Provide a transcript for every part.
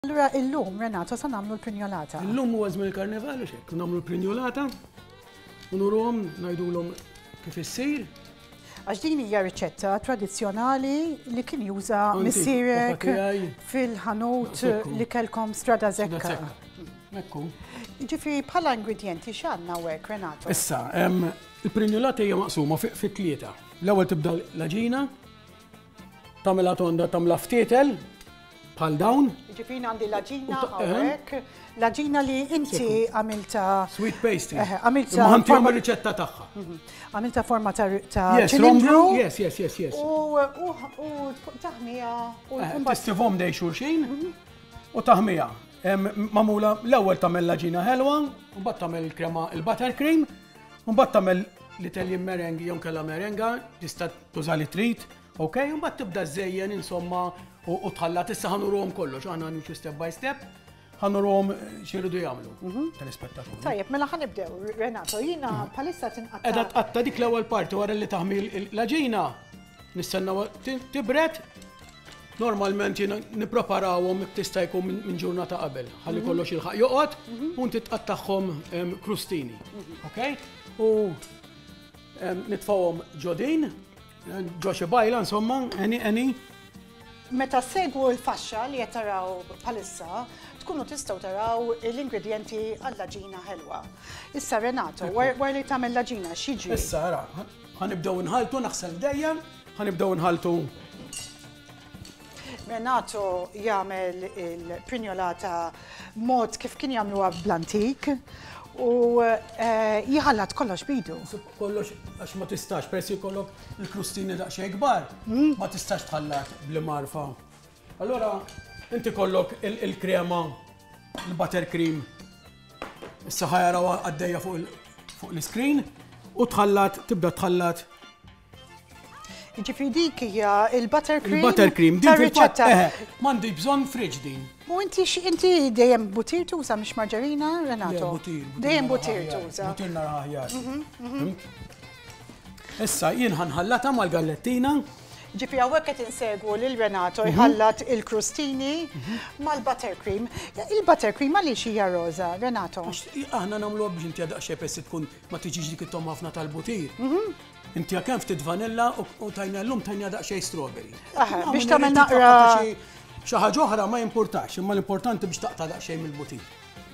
Allura illum, Renato, sa nagħmlu l-prinjolata. Illum huwa żmien il-karnevalu xek, nagħmlu l-prinjolata, u nurhom ngħidulhom kif issir. Għax din hija riċetta tradizzjonali li kien juża missierek fil-ħanut li kellkom strada Zekka. Ekku. Ġifieri bħala ingredjenti x'għandna hekk, Renato? Issa, il-prinjolata hija maqsuma fi tlieta. L-ewwel tibda l-aġina, tagħmilha tonda tagħmilha f'tietel bħal dawn. Ġifieri għandi l-aġina hawnhekk, l-aġina li inti għamilta sweet pastry. Għamilta forma riċetta tagħha. Għamilta forma ta' ċilindru. Yes. U taħmija. Tistifhom dej xulxin u taħmija. Mamula l-ewwel tagħmel l-aġina ħelwa, u mbagħad tagħmel il-krema il-buttercream, u mbagħad tagħmel l-Italjan merengi jew kellha merenga, tista' tuża li trid, okej, u mbagħad tibda żejjen insomma u tħallat issa ħanurhom kollox, aħna nimxu step by step, ħanurhom x'iridu jagħmlu tal-ispettaturi. Tajjeb, mela ħanibdew, Renato, jiena bħalissa tinqatta. Qiegħda tqatta dik l-ewwel parti wara li taħmil l-aġina, nistennew tibret. Normalment jiena nippreparawhom tista' jkun minn ġurnata qabel, ħalli kollox jilħaq joqgħod u inti tqatta'hom krustini. Okej? U nitfawhom ġodin, ġo xi bajla insomma, any. Meta segwu l-faxxa li qed taraw bħalissa, tkunu tistgħu taraw l-ingredjenti għall-aġina ħelwa. Issa Renato, wara li tagħmel l-aġina x'jiġri? Issa ara, ħanibdew nħaltu naħsel dejjem, ħanibdew nħaltu. Renato jagħmel il-prinjolata mod kif kien jagħmluha bl-antik u jħallat kollox bidu. Kollox għax ma tistax, peress jkollok il-krustini daqsxejn kbar, ma tistax tħallat bl-marfa. Allora inti kollok il-krema, il-buttercream, issa ħajaraw għaddejja fuq l-screen u tibda tħallat. Ġifieri dik hija il-buttercream. Il-buttercream, din riċetta. M'għandi bżonn friġ din. U inti dejjem butir tuża mhix marġarina, Renato? Dejjem butir tuża. Butir nara aħjar. Issa jien ħanħallatha mal-gallettina. Ġifieri hawnhekk qed insegwu lil Renato jħallat il-krustini mal-buttercream. Il-buttercream għaliex hija roża, Renato? Aħna nagħmluha biex inti daqsxejn peress tkun ma tiġix dik it-tom ħafna tal-butir. Inti kemm ftit vanilla u tajna llum tajna daqsxejn strawberry. Biex tagħmel naqra xi ħaġa oħra ma jimpurtax, imma l-importanti biex taqta' daqsxejn mill-butir.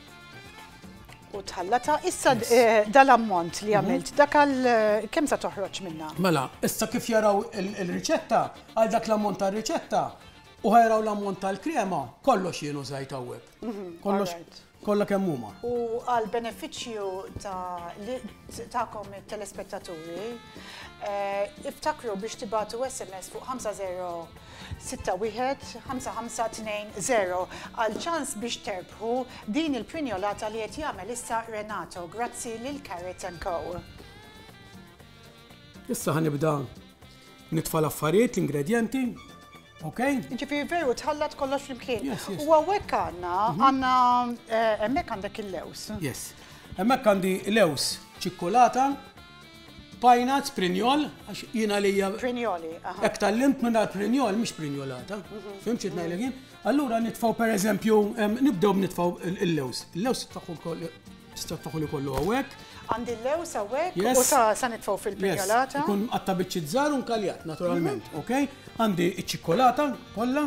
U tħallata issa dal-ammont li għamilt, dak kemm se toħroġ minnha? Mela, issa kif jaraw il-riċetta, għal dak l-ammont tal-riċetta u ħajraw l-ammont tal-krema, kollox jien użajt hawnhekk. Kollox kollha kemm huma. U għal benefiċċju tagħkom it-telespettaturi, iftakru biex tibatu SMS fuq 5061 5520 għal ċans biex terbħu din il-prinjolata li qed jagħmel issa Renato, grazzi lil Carrot & Co. Issa ħanibda nitfa' l-affarijiet, l-ingredjenti. Okay. Ġifieri veru tħallat kollox flimkien. U hawnhekk għandna hemmhekk għandek il-lews. Yes. Hemmhekk għandi lews ċikkolata, pajnat, prinjol, għax jiena lija. Prinjoli, hekk tallimt minn prinjol mhix prinjolata. Fimt xi ngħidlek jien? Allura nitfgħu pereżempju nibdew nitfgħu il-lews. Il-lews tista' tagħmel ikollu hawnhekk. Għandi l-lews hawnhekk u sa nitfgħu fil-prinjolata. Ikun qatta biċċiet żgħar u nkaljat naturalment, okej? Għandi iċ-ċikkolata kollha.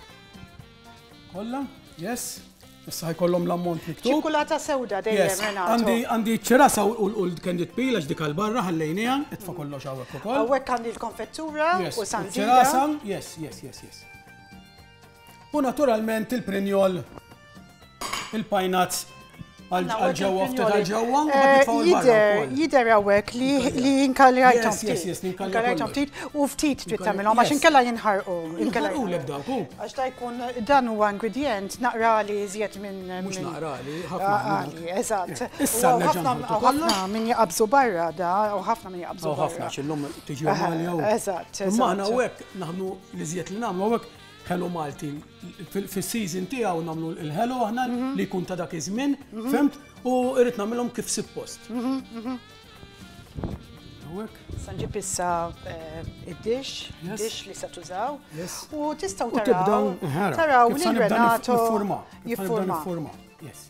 Yes. Issa ħajkollhom l-ammont miktub. Ċikkolata sewda dejjem Renato. Għandi ċ-ċirasa u l-candid peel għax dik għall-barra ħallejniha, itfa' kollox hawnhekk ukoll. Hawnhekk għandi l-konfettura u sanzira. ċirasa, yes. U naturalment il-prinjol, il-pajnats għal-ġewwa ftit għal-ġewwa. Jidher hawnhekk li inkalajthom ftit. Inkalajthom ftit u ftit trid tagħmilhom għax inkella jinħarqu. Jinħarqulek dawk. Għax ta' jkun dan huwa ingredient naqrali iżjed minn. Mhux naqrali, ħafna. Eżatt. Ħafna min jaqabżu barra da u ħafna min jaqabżu barra. Ħafna xillum tiġi għamali hawn. Eżatt. Imma aħna hawnhekk naħdmu li iżjed li nagħmlu hawnhekk Hello Malti. Fis-season tiegħu nagħmlu l-Hello aħna li jkun ta' dak iż-żmien, fimt? U irrid nagħmilhom kif suppost. Għawek. Sanġib issa id-dish, Yes. dish li se tużaw. Yes. U tistaw U tibdaw, taraw kif li sa nibda Renato niffurma. jiffurma. Niffurma. Yes.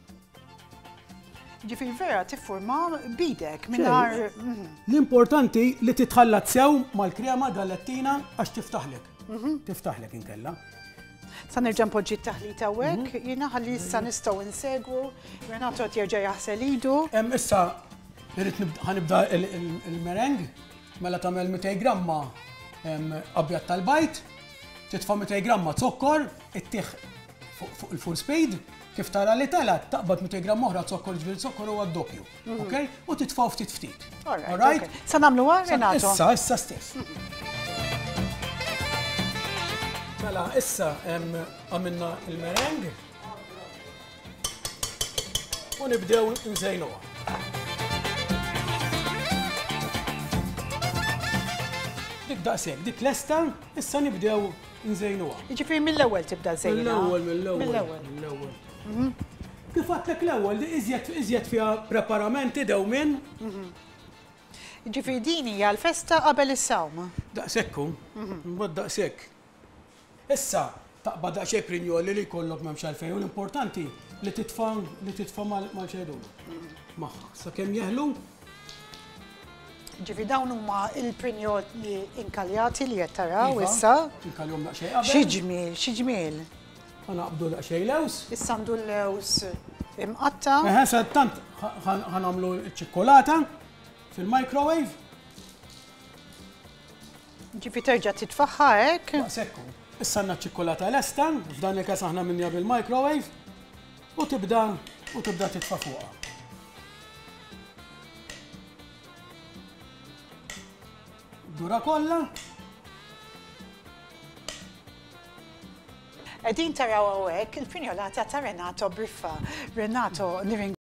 Ġifiri vera tiffurma bidek minnar. L-importanti li titħallat sew mal-krema gallettina għax tiftaħlek. Tiftaħlek inkella. Sa nerġa' npoġġi t-taħlita hekk, jiena ħalli issa nistgħu insegwu, Renato jerġa' jaħsel idu. Issa ħanibda il-mereng, mela tagħmel 200 gramma abjad tal-bajt, titfa' 200 gramma zokkor, ittieħ fuq il-full speed, kif tara li tela taqbad 200 gramma oħra zokkor, ġifieri zokkor huwa d-doppju. Okay? U titfgħu ftit ftit. All right. Sa nagħmluha, Renato? Issa stess. Mela, issa għamilna il-mereng u nibdew nżejnuha. Dik daqshekk, dik lesta, issa nibdew nżejnuha. Ġifiri mill-ewwel tibda żejna. Mill-ewwel. Kif għatlek l-ewwel, iżjed fiha preparamenti dewmien. Ġifiri din hija l-festa qabel is-sawm. Daqshekku, mbagħad daqshekk. Issa taqbad daqsxejn prinjoli li jkollok m'hemmx għalfejn u l-importanti li titfa' mal-xejdu. Magħha, sakemm jeħlu. Ġifiri dawn huma il-prinjoli inkaljati li qed taraw issa. Inkaljhom daqsxejn qabel. Xi ġmiel. Ħanaqbdu daqsxejn lews. Issa għandu l-lews imqatta. Sa tant ħanagħmlu ċ-ċikkolata fil-microwave. Ġifiri terġa' titfaħħa hekk. Daqshekku. Issa għandna ċ-ċikkolata lesta, f'dan il-każ aħna minnha bil-microwave u tibda titfa' fuqha. Dura kollha. Qegħdin taraw hawnhekk il-prinjolata ta' Renato Briffa. Renato,